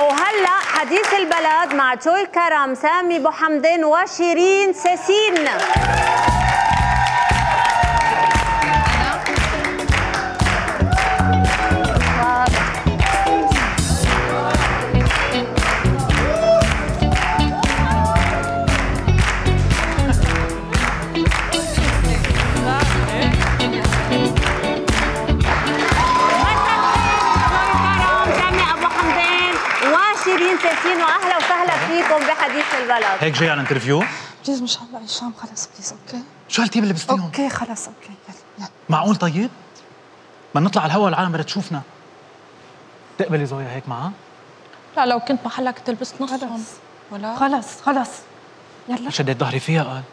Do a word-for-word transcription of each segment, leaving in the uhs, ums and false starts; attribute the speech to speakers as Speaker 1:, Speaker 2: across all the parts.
Speaker 1: وهلا حديث البلد مع جوي كرم، سامي ابو حمدان وشيرين ساسين. ساسين واهلا وسهلا فيكم بحديث البلد.
Speaker 2: هيك جاي على الانترفيو؟
Speaker 3: بليز مش هلا هشام، خلص بليز. اوكي
Speaker 2: شو هالتيب اللي لبستيهم؟
Speaker 3: اوكي خلص اوكي يلا يلا.
Speaker 2: معقول طيب؟ ما نطلع على الهواء العالم بدها تشوفنا. تقبلي زويا هيك معها؟
Speaker 4: لا لو كنت محلك تلبس نصهم. ولا
Speaker 3: خلص خلص يلا.
Speaker 2: شديت ظهري فيها قال.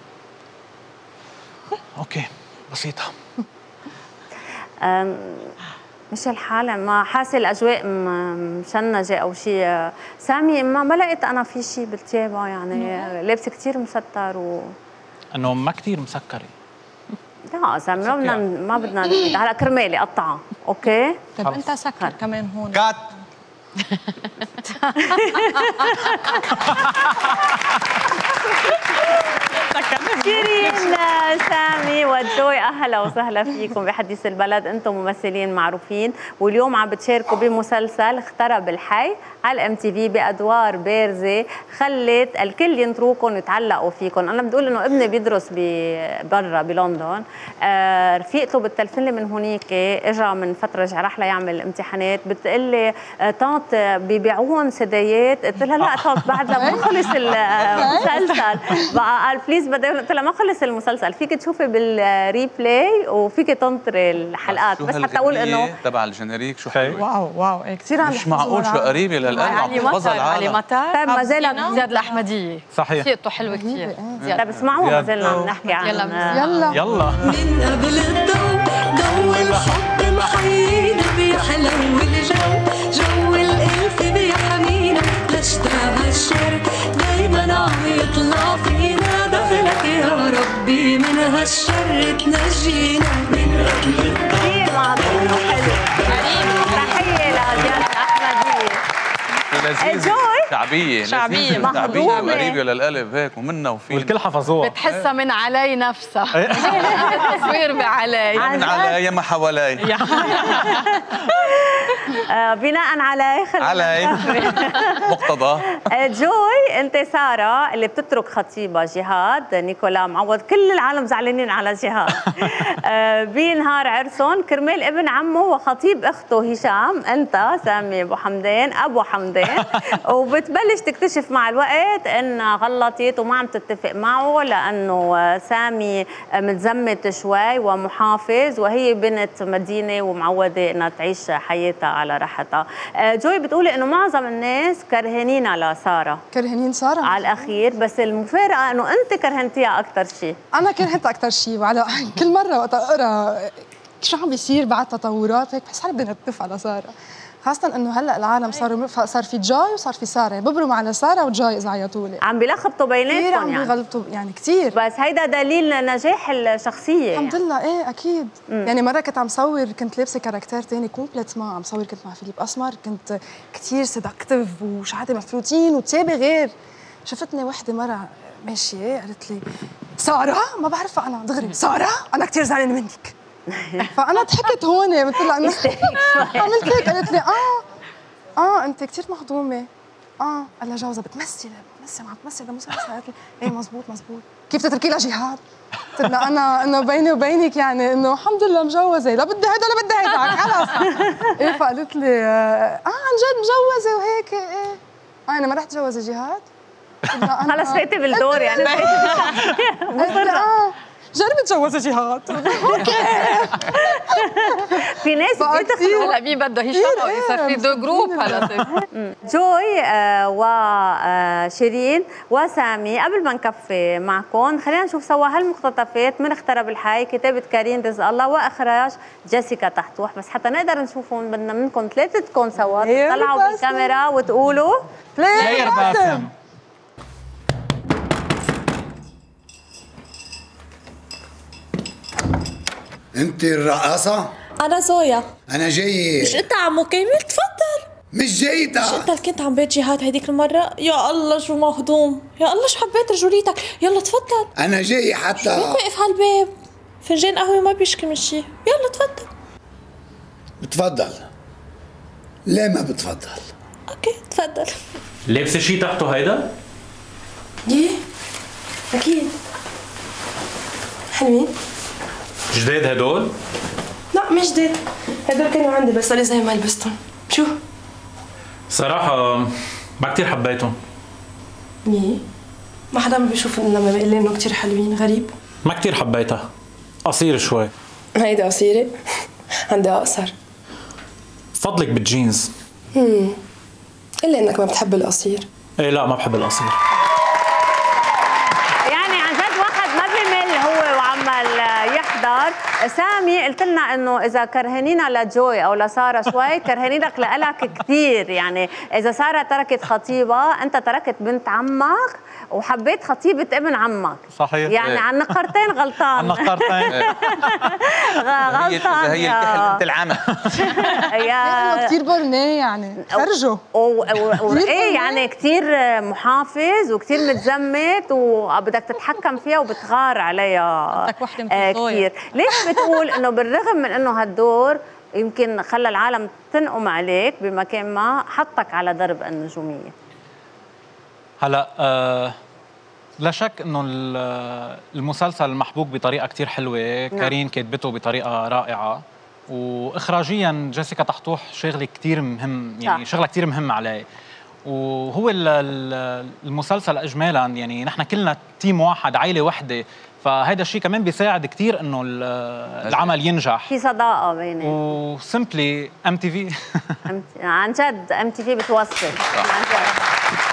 Speaker 2: اوكي بسيطة.
Speaker 1: مش الحالة، ما حاسة الأجواء مشنجة أو شيء. سامي ما ما لقيت أنا في شيء بالتيابة، يعني لابسة كثير مسطر و
Speaker 2: إنه ما كثير مسكرة.
Speaker 1: لا سامي ما بدنا ما بدنا نزيد هلا كرمالي قطعة، أوكي؟
Speaker 4: طيب أنت سكر كمان هون.
Speaker 5: كات
Speaker 1: شيرين سامي وجوي اهلا وسهلا فيكم بحديث البلد. انتم ممثلين معروفين واليوم عم بتشاركوا بمسلسل اخترب الحي على الام تي في بادوار بارزه خلت الكل ينطروكم ويتعلقوا فيكم. انا بدي اقول انه ابني بيدرس برا بلندن، آه رفيقته بتلفن لي من هونيك، اجى من فتره رجع راح ليعمل امتحانات، بتقول لي طنط بيبيعوهم سدايات، قلت لها لا طنط بعد لما خلص المسلسل بقى. قال بليز بدي، قلت لها ما خلص المسلسل، فيك تشوفي بالريبلاي وفيك تنطري الحلقات بس حتى اقول انه
Speaker 5: تبع الجينيريك شو حلو.
Speaker 3: واو واو ايه كثير عم
Speaker 5: مش معقول شو قريبه للقلب عم تحفظها العالم.
Speaker 4: علي مطر
Speaker 1: طيب ما زالت
Speaker 4: زياد الأحمدية
Speaker 2: صحيح
Speaker 4: موسيقته حلوة كثير.
Speaker 1: طيب اسمعوا ما زلنا عم نحكي عن
Speaker 4: يلا
Speaker 3: يلا
Speaker 2: يلا.
Speaker 6: من قبل الضوء ضوء الحب محيينا بيحلو الجو، جو الألف بيحمينا لاشتاق الشر دايما عم يطلع فينا، دخلك يا ربي من هالشر تنجينا. من قبل الضوء
Speaker 1: كثير معظم حلو. تحية لزياد الأحمدية.
Speaker 5: لذيذة شعبية
Speaker 4: شعبية
Speaker 5: شعبية وقريبة للقلب هيك ومنا وفينا
Speaker 2: والكل حفظوها.
Speaker 4: بتحسها من علي نفسها. تصوير بعلي
Speaker 5: من علي يا ما حوالي.
Speaker 1: بناء على
Speaker 5: علي مقتضى.
Speaker 1: جوي انت ساره اللي بتترك خطيبها جهاد نيكولا معوض، كل العالم زعلانين على جهاد. بنهار عرسهم كرمال ابن عمه وخطيب اخته هشام، انت سامي ابو حمدان ابو حمدان، وبتبلش تكتشف مع الوقت انها غلطت وما عم تتفق معه لانه سامي متزمت شوي ومحافظ وهي بنت مدينه ومعوده انها تعيش حياتها على راحتها. جوي بتقولي انه معظم الناس كرهانين لساره.
Speaker 3: كرهانين ساره
Speaker 1: على الاخير، بس المفارقه انه انت كرهنتيها اكثر شيء.
Speaker 3: انا كرهتها اكثر شيء، وعلى كل مره وقت اقرا شو عم بيصير بعد تطورات هيك بحس حالي بدي نتف على ساره، خاصة انه هلا العالم صاروا صار في جوي وصار في ساره، ببرموا على ساره وجوي اذا عيطوا لي.
Speaker 1: عم بيلخبطوا بيناتهم
Speaker 3: كثير عم
Speaker 1: يعني.
Speaker 3: بيغلطوا يعني كثير،
Speaker 1: بس هيدا دليل نجاح الشخصية.
Speaker 3: الحمد
Speaker 1: يعني.
Speaker 3: لله ايه اكيد. مم. يعني مرة كنت عم صور، كنت لابسة كاركتير ثاني كومبليت ما عم صور، كنت مع فيليب اسمر، كنت كثير سيدكتيف وشعري مفروتين وتيابي غير. شفتني وحدة مرة ماشية قالت لي سارة، ما بعرفها انا دغري، سارة انا كثير زعلانة منك. فانا ضحكت هون قلت لها عملت هيك، قالت لي اه اه انت كثير مهضومه. اه قال لها جوزها بتمثل بتمثل عم تمثل بمسلسل. قالت لي ايه مزبوط مزبوط، كيف تتركي لها جهاد؟ قلت لها انا انه بيني وبينك يعني انه الحمد لله مجوزه، لا بدي هيدا ولا بدي هيدا خلص. ايه فقالت لي اه عن جد مجوزه وهيك. ايه اه انا ما رح اتجوز جهاد.
Speaker 1: خلص فاتي بالدور يعني.
Speaker 3: اه جربي تجوزي جهاد.
Speaker 1: في ناس بتدخلوا
Speaker 4: هلا مين بده هشام يصير في دو جروب هلا.
Speaker 1: جوي وشيرين وسامي، قبل ما نكفي معكم خلينا نشوف سوا هالمقتطفات من اخترب الحي، كتابة كريم رزق الله واخراج جيسيكا تحتوح. بس حتى نقدر نشوفهم بدنا منكم ثلاثتكم سوا تطلعوا بالكاميرا وتقولوا
Speaker 2: بلاير باسم.
Speaker 7: انت الرقاصة؟
Speaker 8: أنا زويا.
Speaker 7: أنا جاي.
Speaker 8: مش أنت عمو كامل؟ تفضل.
Speaker 7: مش جيدة.
Speaker 8: مش انت اللي كنت عم بيت جهاد هيديك المرة؟ يا الله شو مهضوم، يا الله شو حبيت رجوليتك، يلا تفضل.
Speaker 7: أنا جاي حتى.
Speaker 8: شو بدك واقف على الباب؟ فنجان قهوة ما بيشكي من شي، يلا تفضل.
Speaker 7: بتفضل. ليه ما بتفضل؟
Speaker 8: اوكي تفضل.
Speaker 2: لابسة شي تحته هيدا؟
Speaker 8: ايه اكيد. حلوين؟
Speaker 2: جداد هدول؟
Speaker 8: لا مش جديد، هدول كانوا عندي بس صار زي ما لبستهم. شو؟
Speaker 2: صراحة ما كتير حبيتهم.
Speaker 8: ايه؟ ما حدا ما بيشوف لما بيقول لي انه كتير حلوين، غريب.
Speaker 2: ما كتير حبيتها، قصيرة شوي.
Speaker 8: هيدا قصيرة؟ عندي اقصر.
Speaker 2: فضلك بالجينز.
Speaker 8: امم الا انك ما بتحب القصير.
Speaker 2: ايه لا ما بحب القصير.
Speaker 1: يعني عن جد واحد ما بيمل هو وعمال يحضر. سامي قلت لنا انه اذا كرهنينا لجوي او لساره شوي كرهنينك لإلك كثير، يعني اذا ساره تركت خطيبها انت تركت بنت عمك وحبيت خطيبه ابن عمك.
Speaker 2: صحيح.
Speaker 1: يعني عن نقرتين غلطان. عن
Speaker 2: نقرتين
Speaker 1: غلطان.
Speaker 5: هي الكحل انت العمى.
Speaker 3: يا كثير بورنيه يعني فرجوا.
Speaker 1: ايه يعني كثير محافظ وكثير متزمت وبدك تتحكم فيها وبتغار عليها كثير. ليش بتقول انه بالرغم من انه هالدور يمكن خلى العالم تنقم عليك بمكان ما حطك على درب النجوميه؟
Speaker 2: هلا آه لا شك انه المسلسل محبوك بطريقه كتير حلوه. نعم. كارين كاتبته بطريقه رائعه، واخراجيا جيسيكا طحطوح شغله كتير مهم، يعني شغله كتير مهم عليه. وهو المسلسل اجمالا يعني نحن كلنا تيم واحد، عائله وحده، فهذا الشيء كمان بيساعد كثير انه العمل ينجح.
Speaker 1: في صداقه بينهم.
Speaker 2: وسمبلي ام تي في
Speaker 1: عن جد ام تي في بتوصل عن جد.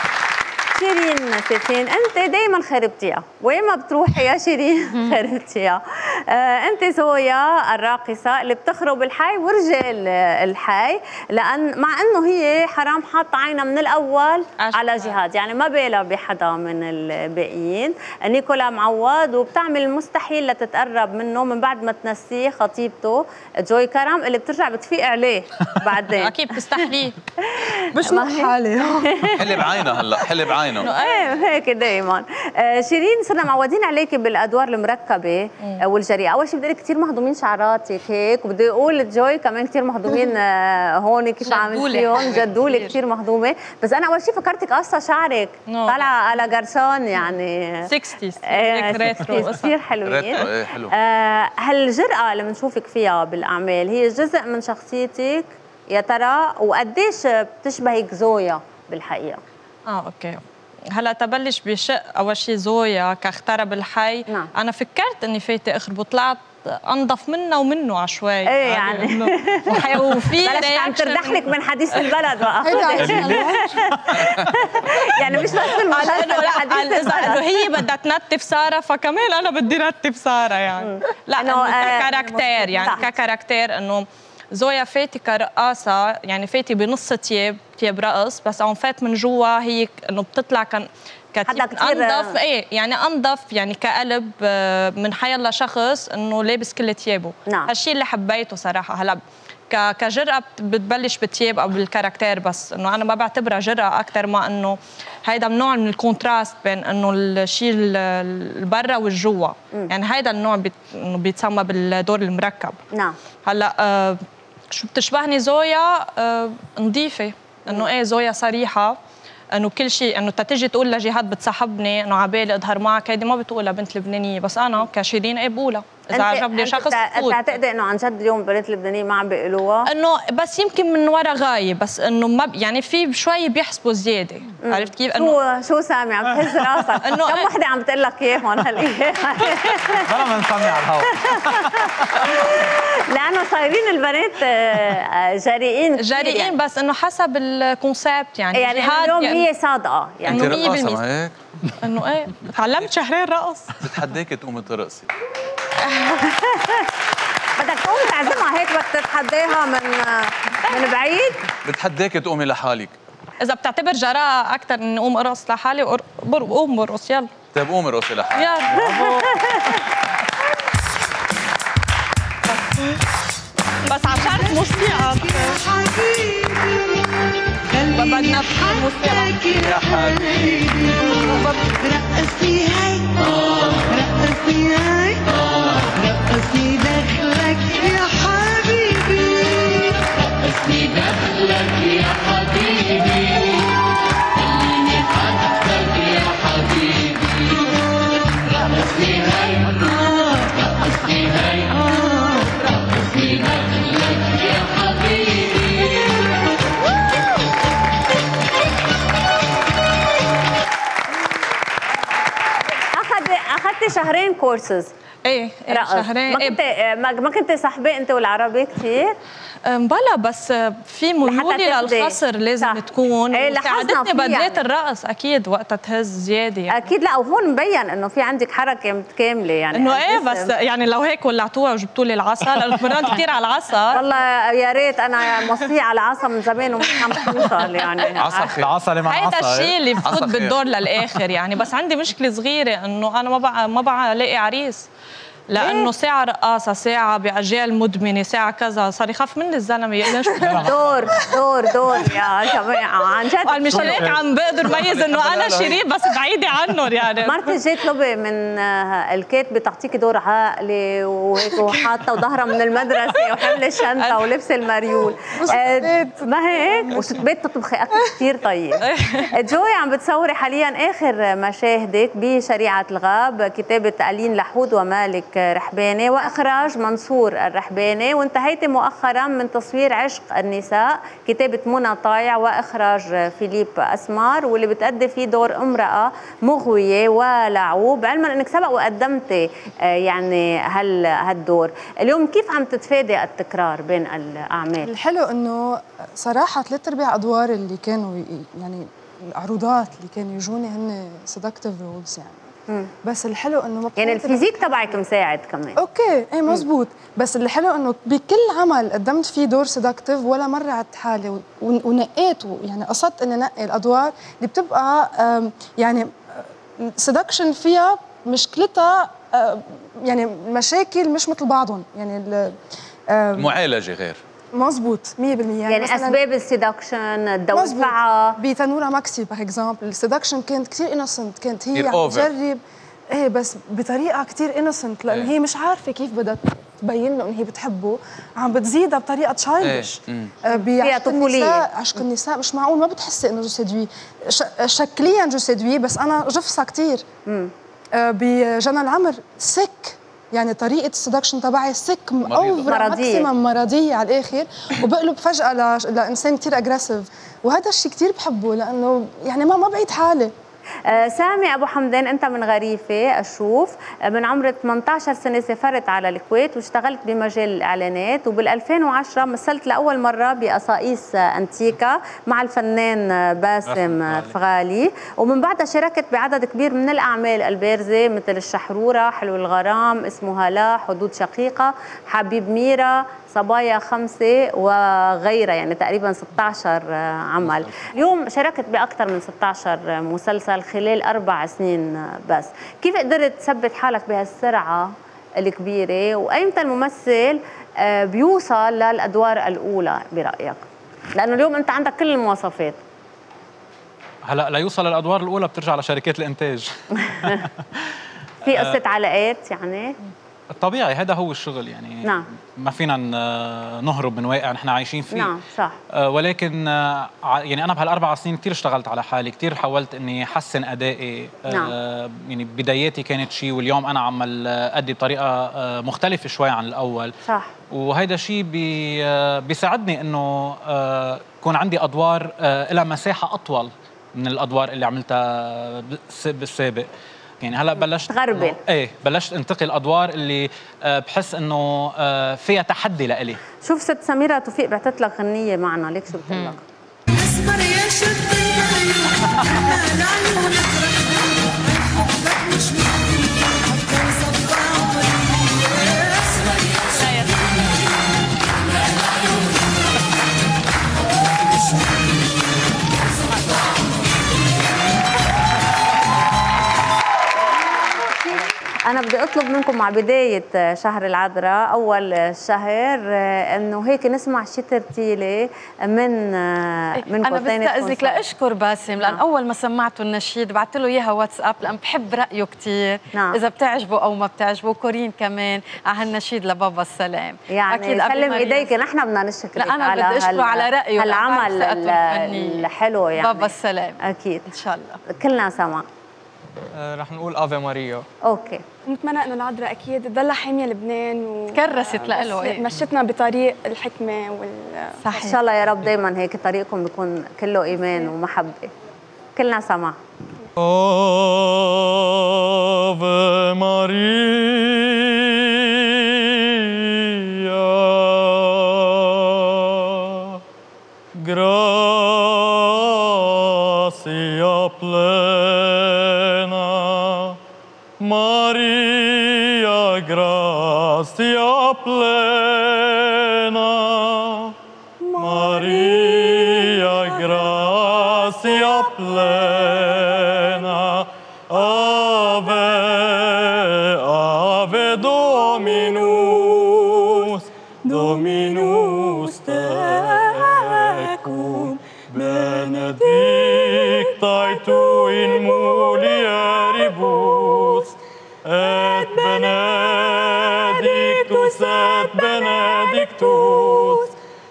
Speaker 1: شيرين سيفين، انت دائما خربتيها، وين ما بتروحي يا شيرين خربتيها. آه انت زويا الراقصه اللي بتخرب الحي ورجال الحي، لان مع انه هي حرام حاطه عينها من الاول على جهاد، يعني ما بالها بحدا من الباقيين. نيكولا معوض وبتعمل المستحيل لتتقرب منه من بعد ما تنسيه خطيبته جوي كرم اللي بترجع بتفيق عليه بعدين.
Speaker 4: اكيد بتستحليه.
Speaker 3: بشنو حالي
Speaker 5: حلب عينها هلا، حلب عينها.
Speaker 1: ايه هيك دائما. آه شيرين صرنا معودين عليكي بالادوار المركبه آه والجريئه. اول شيء بدي لك كثير مهضومين شعراتك هيك، وبدي اقول جوي كمان كثير مهضومين آه هون كيف عاملتيهم، جدولة كثير مهضومه. بس انا اول شيء فكرتك قصه شعرك طالعه على قرصان يعني
Speaker 4: ستينز
Speaker 1: ريترو كثير حلوين. آه هالجرأه اللي بنشوفك فيها بالاعمال هي جزء من شخصيتك يا ترى؟ وقديش بتشبهك زويا بالحقيقه؟
Speaker 4: اه اوكي. هلا تبلش بشق اول شيء زويا كاخترب الحي. نعم. انا فكرت اني فايته اخرب وطلعت انظف منه ومنه عشوائي.
Speaker 1: ايه يعني
Speaker 4: وفي
Speaker 1: بلشت عم تردح لك من حديث البلد بقى. يعني مش بس المسلسل حديث البلد.
Speaker 4: انه هي بدها تنتف ساره فكمان انا بدي نتف ساره يعني. لا انه ككاركتير يعني ككاركتير انه زويا فاتي كرقاصة، يعني فاتي بنص تياب تياب رقص، بس عم فات من جوا هي انه بتطلع كان كتير انظف. ايه يعني انظف يعني كقلب من حيالله شخص انه لابس كل تيابه. نعم. هالشيء اللي حبيته صراحه. هلا كجرأة بتبلش بالتياب او بالكاركتير، بس انه انا ما بعتبرها جرأة اكثر ما انه هيدا نوع من الكونتراست بين انه الشيء البرا والجوا. يعني هيدا النوع بيت انه بيتسمى بالدور المركب.
Speaker 1: نعم.
Speaker 4: هلا آه شو بتشبهني زويا؟ آه نظيفه، انه ايه زويا صريحه، انه كل شيء انه تتجي تقول لجهاد بتصاحبني انه عبالي اظهر معك، هيدي ما بتقولها بنت لبنانيه، بس انا كشيرين ايه بقولها اذا عجبني شخص.
Speaker 1: انت بتعتقدي انه عن جد اليوم البنات اللبنانيه ما عم بيقولوها؟
Speaker 4: انه بس يمكن من ورا غايب، بس انه ما يعني في شوي بيحسبوا زياده. عرفت كيف؟
Speaker 1: انه شو شو سامي عم تهز راسك؟ انه كم وحده عم بتقول لك اياهم هالايام؟
Speaker 2: بلا ما نسمي على الهواء.
Speaker 1: لانه صايرين البنات جريئين
Speaker 4: جريئين يعني. بس انه حسب الكونسيبت يعني.
Speaker 1: يعني اليوم يعني هي صادقه يعني
Speaker 5: انت رقاصه هيك؟
Speaker 4: انه ايه تعلمت شهرين رقص.
Speaker 5: بتحداكي تقومي ترقصي.
Speaker 1: بدك تقومي تعزمها هيك، بدك تتحداها من من بعيد؟
Speaker 5: بتحداكي تقومي لحالك.
Speaker 4: اذا بتعتبر جراءه اكثر اني اقوم ارقص لحالي قوم برقص يلا.
Speaker 5: طيب قومي ارقصي لحالك.
Speaker 4: يلا. بس عشان موسيقى ما بدنا موسيقى
Speaker 5: يا حبيبي
Speaker 6: رقصي هاي رقصي هاي رقصي دخلك يا حبيبي رقصي دخلك يا حبيبي خليني حدك يا حبيبي رقصي هاي رقصي هاي رقصي دخلك يا حبيبي
Speaker 1: اخذتي شهرين كورسز
Speaker 4: ايه
Speaker 1: رقص.
Speaker 4: شهرين
Speaker 1: ما كنت ما ما كنت صاحبه انت والعربي كثير؟
Speaker 4: بلا بس في ميولي للخصر لازم صح. تكون
Speaker 1: ايه
Speaker 4: ساعدتني بدات
Speaker 1: يعني.
Speaker 4: الرقص اكيد وقتها تهز زياده يعني.
Speaker 1: اكيد لا وهون مبين انه في عندك حركه متكامله يعني
Speaker 4: انه ايه بس يعني لو هيك ولعتوها وجبتوا لي العصا لانه مرات كثير على العصا
Speaker 1: والله يا ريت انا مصريه على العصا من زمان ومش عم توصل يعني
Speaker 5: عصا
Speaker 2: العصا اللي مع عصا
Speaker 4: هيدا الشيء اللي بفوت بالدور للاخر يعني بس عندي مشكله صغيره انه انا ما بقى ما بقى الاقي عريس لانه ساعه رقاصه ساعه باجيال مدمنه ساعه كذا صار يخاف مني الزلمه يقول شو
Speaker 1: دور دور دور يا جماعه عن جد
Speaker 4: قال مش هيك عم بقدر ميز انه انا شيرين بس بعيده عنهم يعني
Speaker 1: مرتي جيت طلبي من الكاتبه تعطيكي دور عاقلي وهيك وحاطه وظهرها من المدرسه وحمله الشنطه ولبس المريول ما هيك وستبيت تطبخي اكل كثير طيب. جوي عم بتصوري حاليا اخر مشاهدك بشريعه الغاب كتابه ألين لحود ومالك رحباني واخراج منصور الرحباني وانتهيتي مؤخرا من تصوير عشق النساء كتابه منى طايع واخراج فيليب اسمار واللي بتأدي فيه دور امراه مغويه ولعوب علما انك سبق وقدمتي يعني هال هالدور. اليوم كيف عم تتفادي التكرار بين الاعمال؟
Speaker 3: الحلو انه صراحه ثلاث ارباع ادوار اللي كانوا يعني العروضات اللي كانوا يجوني هن سيدكتيف رولز يعني مم. بس الحلو انه
Speaker 1: يعني الفيزيك تبعك مساعد كمان.
Speaker 3: اوكي ايه مزبوط بس الحلو انه بكل عمل قدمت فيه دور سيدكتيف ولا مره عدت حالي ونقيت يعني قصدت اني نقي الادوار اللي بتبقى يعني سيدكشن فيها مشكلتها يعني مشاكل مش مثل بعضهم يعني
Speaker 5: المعالجه غير
Speaker 3: مزبوط مية بالمية
Speaker 1: يعني, يعني اسباب السيدكشن الدوافعه
Speaker 3: بتنورة ماكسي باغ اكزامبل السيدكشن كانت كثير انوسنت كانت هي عم تجرب ايه بس بطريقه كثير انوسنت لان ايه. هي مش عارفه كيف بدها تبين له ان هي بتحبه عم بتزيدها بطريقه تشايلدش
Speaker 1: ايه. بعشق النساء
Speaker 3: عشق النساء مش معقول ما بتحسي انه جو سيدوي ش... شكليا جو سيدوي بس انا جفصه كثير بجنى العمر سك يعني طريقة السدكشن تبعي سك اوفر ماكسيمم مرضية على الآخر وبقلب فجأة ل... لإنسان كثير أجريسيف وهذا الشيء كثير بحبه لأنه يعني ما ما بعيد حالي.
Speaker 1: آه سامي أبو حمدان أنت من غريفة أشوف من عمر ثمانية عشر سنة سافرت على الكويت واشتغلت بمجال الإعلانات وبال ألفين وعشرة مثلت لأول مرة بقصائص أنتيكا مع الفنان باسم فغالي ومن بعدها شاركت بعدد كبير من الأعمال البارزة مثل الشحرورة حلو الغرام اسمها لا حدود شقيقة حبيب ميرا صبايا خمسة وغيرها يعني تقريبا ستة عشر عمل. اليوم شاركت بأكثر من ستة عشر مسلسل خلال أربع سنين بس. كيف قدرت تثبت حالك بهالسرعة الكبيرة وأيمتى الممثل بيوصل للأدوار الأولى برأيك؟ لأنه اليوم أنت عندك كل المواصفات.
Speaker 2: هلا ليوصل للأدوار الأولى بترجع لشركات الإنتاج.
Speaker 1: في قصة علاقات يعني؟
Speaker 2: طبيعي هذا هو الشغل يعني
Speaker 1: نعم.
Speaker 2: ما فينا نهرب من واقع نحن عايشين فيه.
Speaker 1: نعم صح.
Speaker 2: ولكن يعني انا بهالاربع سنين كثير اشتغلت على حالي كثير حاولت اني احسن ادائي.
Speaker 1: نعم.
Speaker 2: يعني بداياتي كانت شيء واليوم انا عم ادي بطريقه مختلفه شوي عن الاول.
Speaker 1: صح.
Speaker 2: وهيدا الشيء بي بيساعدني انه يكون عندي ادوار لها مساحه اطول من الادوار اللي عملتها بالسابق. يعني هلا بلشت
Speaker 1: تغربل
Speaker 2: ايه بلشت انتقل ادوار اللي بحس انه فيها تحدي لإلي.
Speaker 1: شوف ست سميرة توفيق بعتت لك غنية معنا ليك شو بتقول لك؟
Speaker 6: اسمر يا شد العيون حبك مش ممكن حتى صبع اسمر يا شد العيون مش
Speaker 1: أنا بدي أطلب منكم مع بداية شهر العذراء أول شهر إنه هيك نسمع شي ترتيلة من من
Speaker 9: أنا بستأذنك لأشكر باسم لأن نعم. أول ما سمعته النشيد بعت له إياها واتساب لأن بحب رأيه كثير نعم. إذا بتعجبه أو ما بتعجبه. كورين كمان على هالنشيد لبابا السلام.
Speaker 1: يعني سلم إيديك نحن بدنا نشكرك.
Speaker 9: لا أنا بدي أشكره على رأيه
Speaker 1: العمل الحلو يعني
Speaker 9: بابا السلام.
Speaker 1: أكيد
Speaker 9: إن شاء الله
Speaker 1: كلنا سما.
Speaker 10: آه رح نقول افي ماريا.
Speaker 1: اوكي.
Speaker 11: نتمنى انه العذراء اكيد تضلها حاميه لبنان
Speaker 9: وكرست لإله
Speaker 11: ايه مشيتنا بطريق الحكمه وال
Speaker 1: صحيح. ان شاء الله يا رب دائما هيك طريقكم بيكون كله ايمان ومحبه. كلنا سما.
Speaker 10: افي ماريا gracia plena Maria gracia plena Maria gracia plena Ave Ave Dominus Dominus tecum benedictae tu in mulieribus et benedictus et benedictus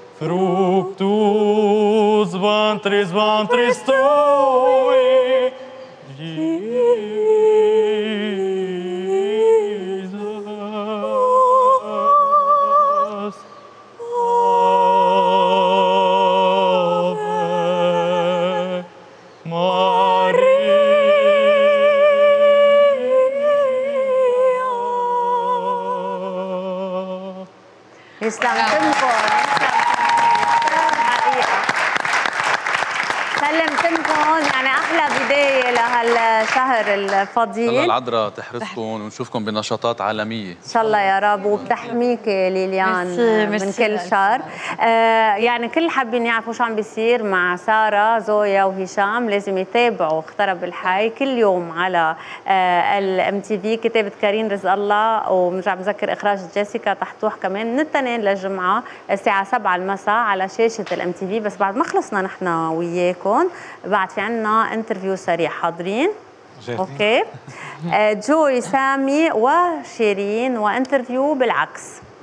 Speaker 10: fructus ventris ventris tui Jesus. Ave Maria.
Speaker 1: يسلم تمكن سلمتمكم يعني احلى بدايه لهالشهر الفضيل.
Speaker 5: الله العذراء تحرسكم ونشوفكم بنشاطات عالميه
Speaker 1: ان شاء الله يا رب وبتحميك ليليان من كل شر. آه يعني كل حابين يعرفوا شو عم بيصير مع ساره زويا وهشام لازم يتابعوا اخترب الحي كل يوم على آه الام تي في. كتابه كارين رزق الله وبنرجع بذكر اخراج جيسيكا تحتوح كمان من الاثنين للجمعه الساعه سبعة المساء على شاشه الام تي في. بس بعد ما خلصنا نحن وياكم بعد في عنا انترفيو سريع. حاضرين؟ اوكي. جوي سامي وشيرين وانترفيو بالعكس.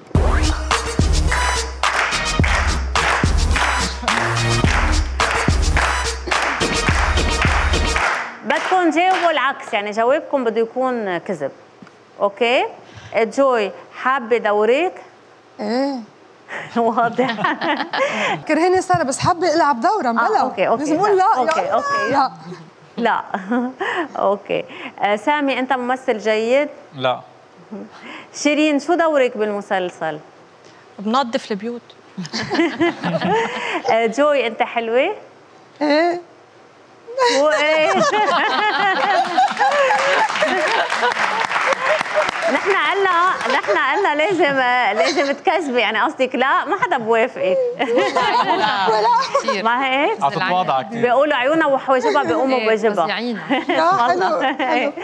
Speaker 1: بدكم تجاوبوا العكس يعني جوابكم بده يكون كذب. اوكي. جوي حابه دورك؟
Speaker 3: ايه
Speaker 1: واضح.
Speaker 3: كرهيني ساره بس حابه العب دوره مبلا.
Speaker 1: آه، اوكي اوكي
Speaker 3: لازم اقول لا.
Speaker 1: اوكي اوكي
Speaker 3: لا
Speaker 1: لا اوكي. آه سامي انت ممثل جيد؟
Speaker 2: لا.
Speaker 1: شيرين شو دورك بالمسلسل؟
Speaker 4: بنظف البيوت.
Speaker 1: آه جوي انت حلوه؟
Speaker 3: ايه
Speaker 1: وايه نحن قلنا نحن قلنا لازم لازم تكذبي يعني قصدك لا ما حدا بوافقك. ما هيك؟
Speaker 2: عم تتواضع كثير.
Speaker 1: بيقولوا عيونها وحواجبها بيقوموا بواجبها.
Speaker 3: حلو حلو.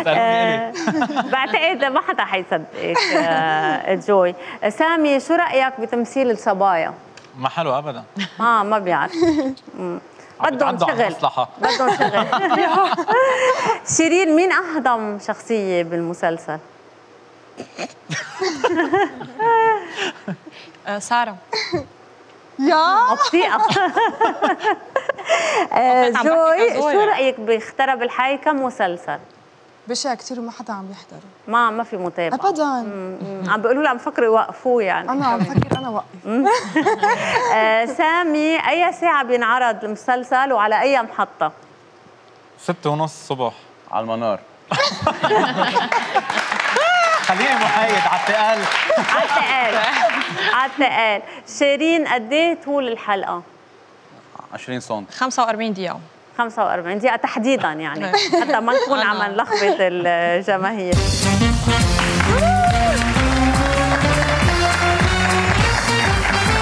Speaker 1: بعتقد ما حدا حيصدقك. جوي. سامي شو رأيك بتمثيل الصبايا؟
Speaker 2: ما حلو ابدا.
Speaker 1: اه ما بيعرف. بدهم شغل بدهم شغل. شيرين مين أهضم شخصية بالمسلسل؟
Speaker 4: سارة.
Speaker 3: يا
Speaker 1: بطيئة. جوي شو رأيك باخترب الحي كمسلسل؟
Speaker 3: بشع كثير وما حدا عم يحضره.
Speaker 1: ما ما في متابعة
Speaker 3: ابدا.
Speaker 1: عم بيقولوا لي عم فكروا يوقفوه يعني.
Speaker 3: انا عم فكر انا وقف.
Speaker 1: سامي اي ساعة بينعرض المسلسل وعلى اي محطة؟
Speaker 2: ستة ونص الصبح
Speaker 5: على المنار.
Speaker 2: خليني محايد على التقال.
Speaker 1: على التقال على التقال. شيرين قد ايه طول الحلقة؟
Speaker 5: عشرين سم.
Speaker 4: خمسة وأربعين دقيقة.
Speaker 1: خمسة وأربعين دقيقة تحديدا يعني حتى ما نكون عم نلخبط الجماهير.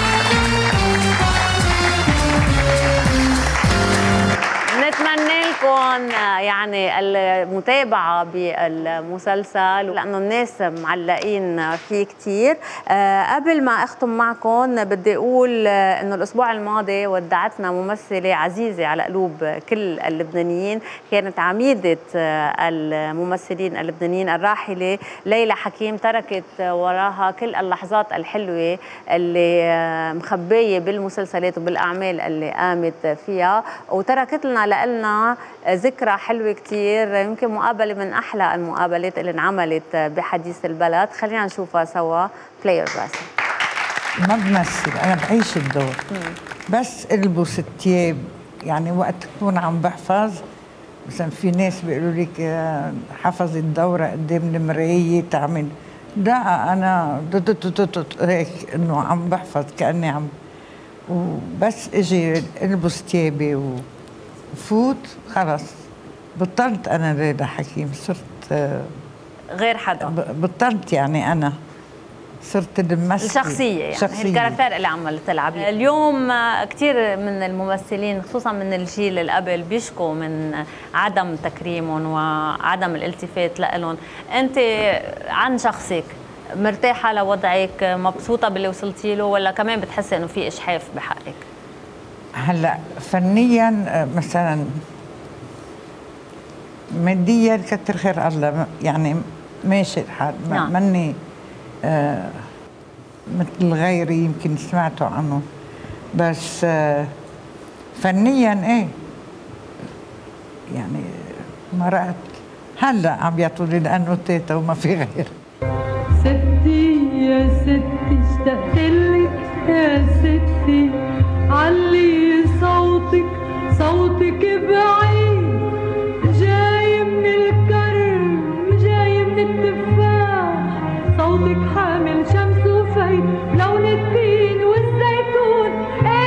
Speaker 1: نتمنى لكم لكم يعني المتابعة بالمسلسل لأنه الناس معلقين فيه كتير. أه قبل ما أختم معكم بدي أقول أنه الأسبوع الماضي ودعتنا ممثلة عزيزة على قلوب كل اللبنانيين، كانت عميدة الممثلين اللبنانيين الراحلة ليلى حكيم. تركت وراها كل اللحظات الحلوة اللي مخبية بالمسلسلات وبالأعمال اللي قامت فيها، وتركت لنا لنا ذكرى حلوة كتير، يمكن مقابلة من أحلى المقابلات اللي انعملت بحديث البلد. خلينا نشوفها سوا. بلاير باسم.
Speaker 12: ما بمثل، أنا بعيش الدور بس البس الثياب. يعني وقت تكون عم بحفظ مثلا في ناس بيقولوا لك حفظي الدورة قدام المراية تعمل، لا أنا هيك إنه عم بحفظ كأني عم، وبس اجي البس ثيابي وفوت خلص. بطلت انا ليلى حكيم، صرت
Speaker 1: غير حدا،
Speaker 12: بطلت يعني انا صرت الممثله
Speaker 1: الشخصيه يعني
Speaker 12: شخصية.
Speaker 1: الكاركتر اللي عم تلعب. اليوم كثير من الممثلين خصوصا من الجيل اللي قبل بيشكوا من عدم تكريمهم وعدم الالتفات لهم. انت عن شخصك مرتاحة لوضعك، مبسوطة باللي وصلتي له، ولا كمان بتحسي انه في اشحاف بحقك؟
Speaker 12: هلا فنيا مثلا ماديا كتر خير الله يعني ماشي الحال. نعم. ماني آه مثل غيري يمكن سمعتوا عنه، بس آه فنيا ايه يعني مرقت. هلا عم يعطوا لي لانه تيتا وما في غير.
Speaker 6: ستي يا ستي اشتقت لك يا ستي، علي صوتك صوتك بعيد، جاي من الكرم جاي من التفاح، صوتك حامل شمس وفيد لون التين والزيتون.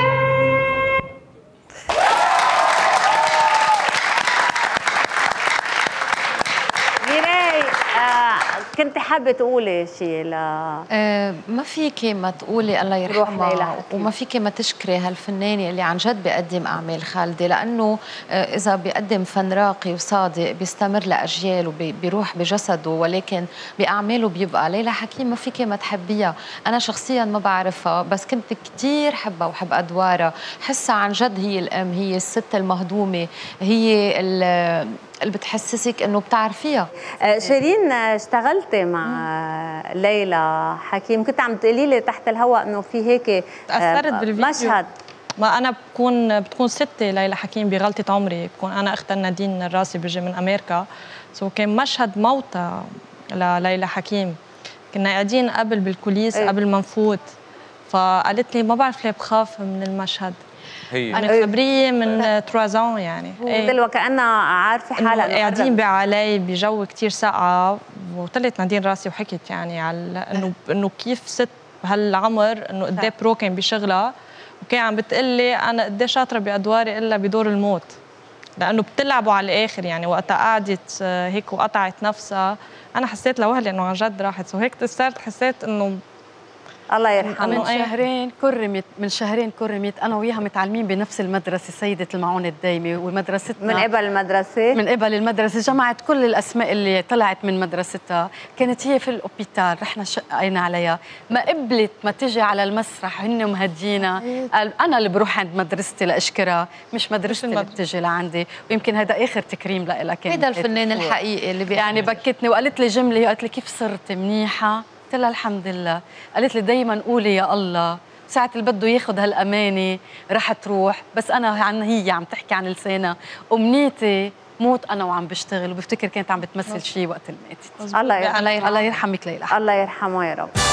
Speaker 1: كنت حابة تقولي شيء ل
Speaker 13: أه ما فيكي ما تقولي الله يرحمها، وما فيكي ما تشكري هالفنانة اللي عن جد بيقدم أعمال خالدة، لأنه أه إذا بيقدم فن راقي وصادق بيستمر لأجيال وبيروح بجسده، ولكن بأعماله بيبقى. ليلى حكيم ما فيكي ما تحبيها. أنا شخصيا ما بعرفها بس كنت كتير حبها وحب أدوارها. حسها عن جد هي الأم، هي الست المهضومة، هي اللي بتحسسك انه بتعرفيها.
Speaker 1: شيرين اشتغلتي مع ليلى حكيم، كنت عم تقولي لي تحت الهواء انه في هيك
Speaker 4: تأثرت بالفيديو
Speaker 1: مشهد.
Speaker 4: ما انا بكون بتكون ستي ليلى حكيم بغلطة عمري، بكون انا اختها نادين الراسي بيجي من امريكا، سو كان مشهد موتى لليلى حكيم. كنا قاعدين قبل بالكوليس ايه؟ قبل ما نفوت، فقالت لي ما بعرف ليه بخاف من المشهد. هي أنا خبرية من تروازون يعني
Speaker 1: ايه وكأنها عارفة حالها
Speaker 4: قاعدين بعلي بجو كتير ساقعة، وطلعت نادين راسي وحكت يعني على انه انه كيف ست بهالعمر انه قد ايه برو كان بشغلها، وكان عم بتقلي انا قد ايه شاطرة بأدواري الا بدور الموت، لانه بتلعبوا على الاخر يعني. وقتها قعدت هيك وقطعت نفسها، انا حسيت لوهلي انه عن جد راحت، وهيك تأثرت، حسيت انه
Speaker 1: الله يرحمها.
Speaker 9: من شهرين كرمت من شهرين كرمت انا وياها متعلمين بنفس المدرسه، سيده المعونه الدايمه، ومدرستنا
Speaker 1: من قبل المدرسه
Speaker 9: من قبل المدرسه جمعت كل الاسماء اللي طلعت من مدرستها. كانت هي في الاوبيتال، رحنا شقينا عليها، ما قبلت ما تجي على المسرح هن مهدينا. قال انا اللي بروح عند مدرستي لاشكرها، مش مدرستي اللي بتجي لعندي. ويمكن هذا اخر تكريم لها.
Speaker 13: هيدا الفنان الحقيقي اللي
Speaker 9: يعني بكتني وقالت لي جمله، قالت لي كيف صرت منيحه؟ قلت لها الحمد لله. قالت لي دايما قولي يا الله، ساعة اللي بده ياخذ هالأمانة رح تروح، بس أنا عن هي عم تحكي عن لسانها، أمنيتي موت أنا وعم بشتغل. وبفتكر كانت عم بتمثل شيء وقت اللي ماتت.
Speaker 1: الله يرحمك.
Speaker 9: الله يرحمك ليلى.
Speaker 1: الله يرحمها يا رب.